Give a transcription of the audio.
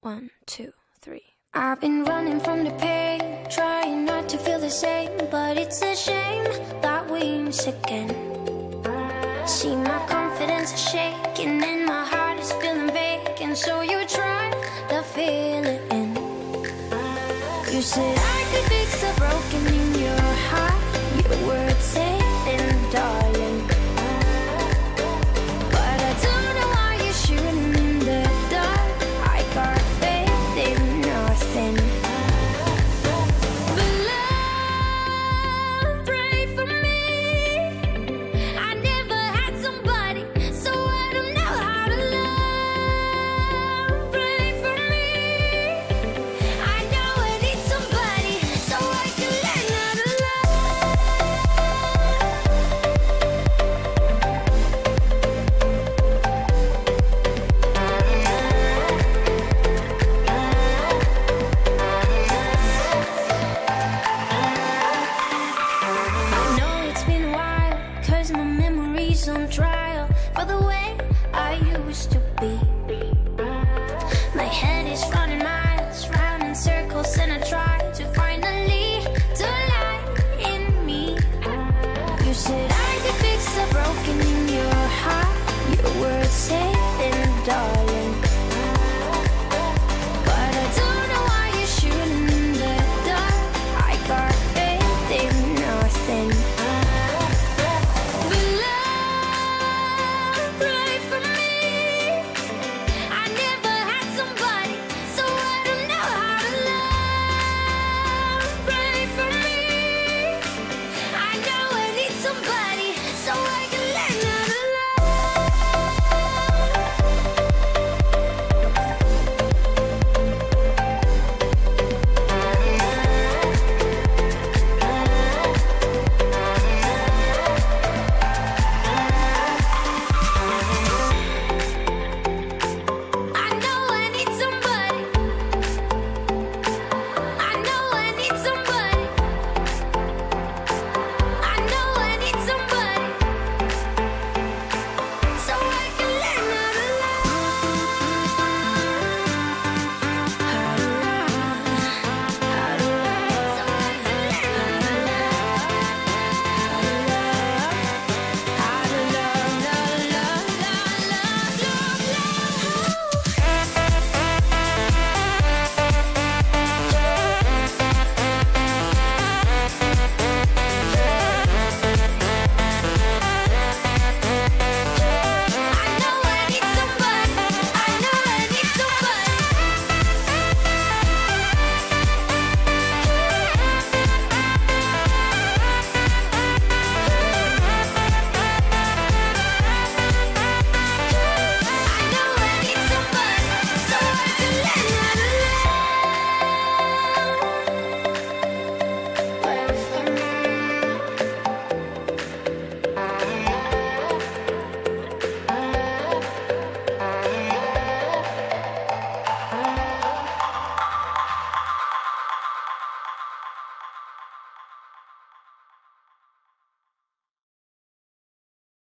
1, 2, 3. I've been running from the pain, trying not to feel the same, but it's a shame that we miss again. See, my confidence is shaking and my heart is feeling vacant, so you try to fill it in. You said I could fix a broken